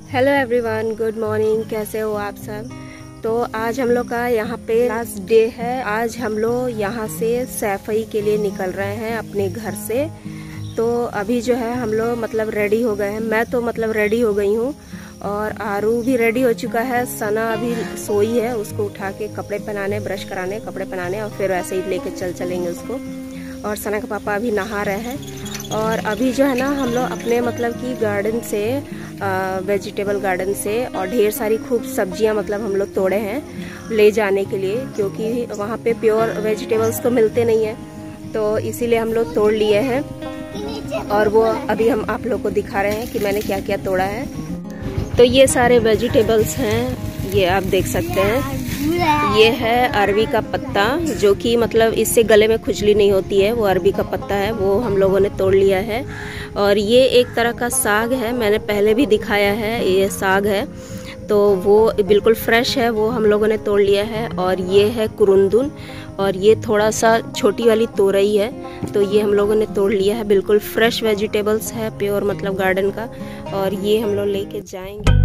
Hello everyone, good morning. कैसे हो आप सब? तो आज हम लोग का यहाँ पे लास्ट डे है। आज हम लोग यहाँ से सैफई के लिए निकल रहे हैं अपने घर से। तो अभी जो है हम लोग मतलब रेडी हो गए हैं। मैं तो मतलब रेडी हो गई हूँ और आरू भी रेडी हो चुका है। सना अभी सोई है, उसको उठा के कपड़े पहनाने, ब्रश कराने, कपड़े पहनाने और फिर वैसे ही लेके चलेंगे उसको। और सना का पापा अभी नहा रहे हैं। और अभी जो है ना हम लोग अपने मतलब कि गार्डन से, वेजिटेबल गार्डन से और ढेर सारी खूब सब्जियां मतलब हम लोग तोड़े हैं ले जाने के लिए, क्योंकि वहाँ पे प्योर वेजिटेबल्स तो मिलते नहीं है, तो इसीलिए हम लोग तोड़ लिए हैं। और वो अभी हम आप लोग को दिखा रहे हैं कि मैंने क्या क्या तोड़ा है। तो ये सारे वेजिटेबल्स हैं, ये आप देख सकते हैं। ये है अरबी का पत्ता, जो कि मतलब इससे गले में खुजली नहीं होती है, वो अरबी का पत्ता है, वो हम लोगों ने तोड़ लिया है। और ये एक तरह का साग है, मैंने पहले भी दिखाया है, ये साग है, तो वो बिल्कुल फ्रेश है, वो हम लोगों ने तोड़ लिया है। और ये है कुरुंदुन, और ये थोड़ा सा छोटी वाली तोरई है, तो ये हम लोगों ने तोड़ लिया है। बिल्कुल फ्रेश वेजिटेबल्स है, प्योर मतलब गार्डन का, और ये हम लोग लेके जाएंगे।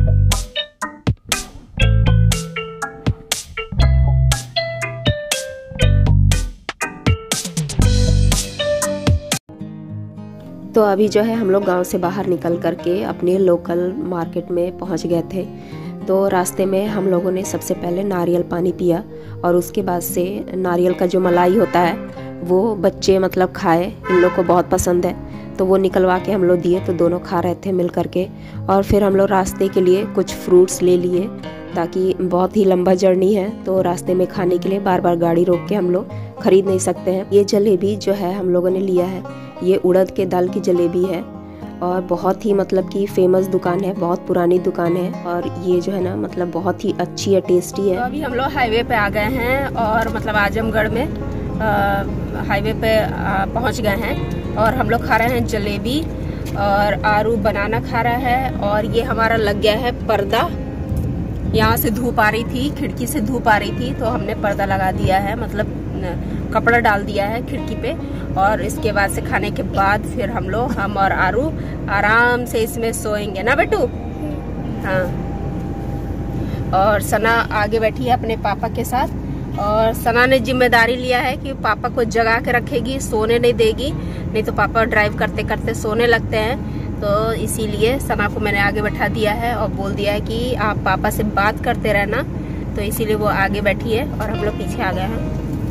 तो अभी जो है हम लोग गांव से बाहर निकल करके अपने लोकल मार्केट में पहुंच गए थे। तो रास्ते में हम लोगों ने सबसे पहले नारियल पानी पिया, और उसके बाद से नारियल का जो मलाई होता है वो बच्चे मतलब खाए, इन लोग को बहुत पसंद है, तो वो निकलवा के हम लोग दिए, तो दोनों खा रहे थे मिल करके। और फिर हम लोग रास्ते के लिए कुछ फ्रूट्स ले लिए, ताकि बहुत ही लंबा जर्नी है, तो रास्ते में खाने के लिए बार बार गाड़ी रोक के हम लोग खरीद नहीं सकते हैं। ये जलेबी जो है हम लोगों ने लिया है, ये उड़द के दाल की जलेबी है, और बहुत ही मतलब कि फेमस दुकान है, बहुत पुरानी दुकान है, और ये जो है ना मतलब बहुत ही अच्छी है, टेस्टी है। तो अभी हम लोग हाईवे पे आ गए हैं, और मतलब आजमगढ़ में हाईवे पे पहुंच गए हैं, और हम लोग खा रहे हैं जलेबी, और आरू बनाना खा रहा है। और ये हमारा लग गया है पर्दा, यहाँ से धूप आ रही थी, खिड़की से धूप आ रही थी, तो हमने पर्दा लगा दिया है, मतलब कपड़ा डाल दिया है खिड़की पे। और इसके बाद से खाने के बाद फिर हम और आरू आराम से इसमें सोएंगे ना बेटू। हाँ, और सना आगे बैठी है अपने पापा के साथ, और सना ने जिम्मेदारी लिया है कि पापा को जगा के रखेगी, सोने नहीं देगी, नहीं तो पापा ड्राइव करते करते सोने लगते हैं। तो इसीलिए सना को मैंने आगे बैठा दिया है और बोल दिया है कि आप पापा से बात करते रहना, तो इसीलिए वो आगे बैठी है और हम लोग पीछे आ गए हैं।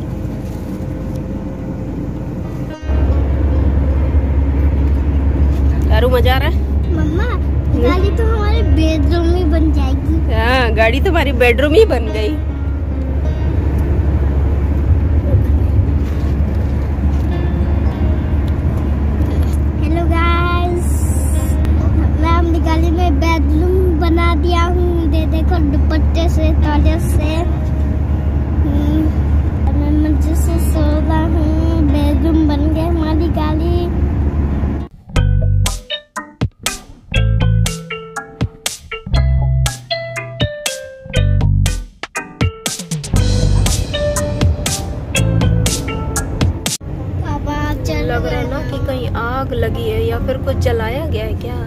आरू मजा आ रहा है? मम्मा, गाड़ी तो हमारे बेडरूम में बन जाएगी। हाँ, गाड़ी तो हमारी बेडरूम ही बन गई। हेलो गाइस, मैं अपनी गाड़ी में बेडरूम बना दिया हूँ। देखो दुपट्टे से, तौलिया से, मैं मजे से सो रहा हूँ। बेडरूम बन गया हमारी गाड़ी। लग रहा है ना कि कहीं आग लगी है या फिर कुछ जलाया गया है क्या?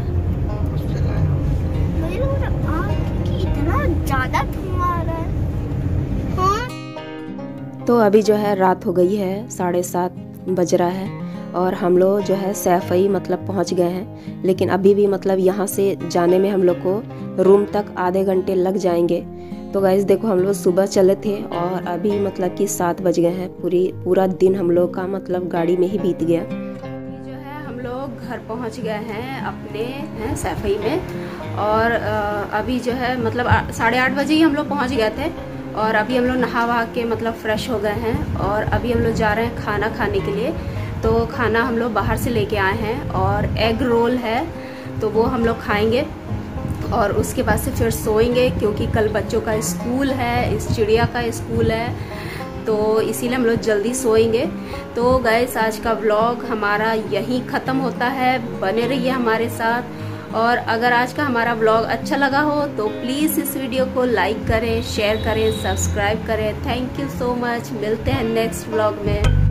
इतना ज्यादा धुआं आ रहा है। हाँ? तो अभी जो है रात हो गई है, 7:30 बज रहा है, और हम लोग जो है सैफई मतलब पहुंच गए हैं। लेकिन अभी भी मतलब यहाँ से जाने में हम लोग को रूम तक आधे घंटे लग जाएंगे। तो गाइस देखो, हम लोग सुबह चले थे और अभी मतलब कि 7 बज गए हैं। पूरा दिन हम लोग का मतलब गाड़ी में ही बीत गया। जो है हम लोग घर पहुंच गए हैं अपने सैफई में, और अभी जो है मतलब 8:30 बजे ही हम लोग पहुंच गए थे, और अभी हम लोग नहा वहा के मतलब फ्रेश हो गए हैं, और अभी हम लोग जा रहे हैं खाना खाने के लिए। तो खाना हम लोग बाहर से लेके आए हैं, और एग रोल है, तो वो हम लोग खाएंगे, और उसके बाद से फिर सोएंगे, क्योंकि कल बच्चों का स्कूल है, इस चिड़िया का स्कूल है, तो इसीलिए हम लोग जल्दी सोएंगे। तो गाइस आज का व्लॉग हमारा यहीं ख़त्म होता है, बने रहिए हमारे साथ। और अगर आज का हमारा व्लॉग अच्छा लगा हो तो प्लीज़ इस वीडियो को लाइक करें, शेयर करें, सब्सक्राइब करें। थैंक यू सो मच, मिलते हैं नेक्स्ट व्लॉग में।